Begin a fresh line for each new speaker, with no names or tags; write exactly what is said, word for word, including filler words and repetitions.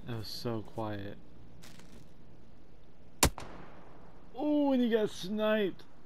It was so quiet. Oh, and he got sniped.